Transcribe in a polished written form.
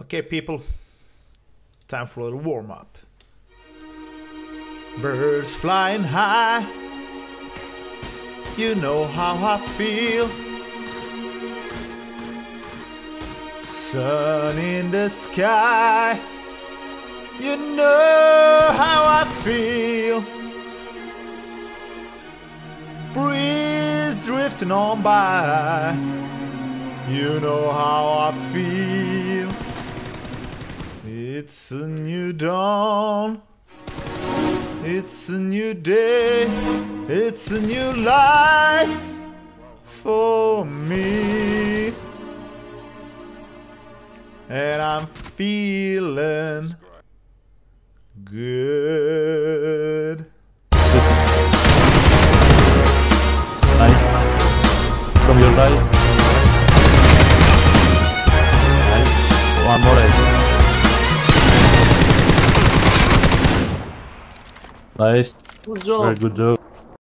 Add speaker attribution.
Speaker 1: Okay, people, time for a little warm-up. Birds flying high, you know how I feel. Sun in the sky, you know how I feel. Breeze drifting on by, you know how I feel. It's a new dawn, it's a new day, it's a new life for me. And I'm feeling good.
Speaker 2: Nice. From your right. Nice. One more right. Nice.
Speaker 3: Good job.
Speaker 2: Very good job.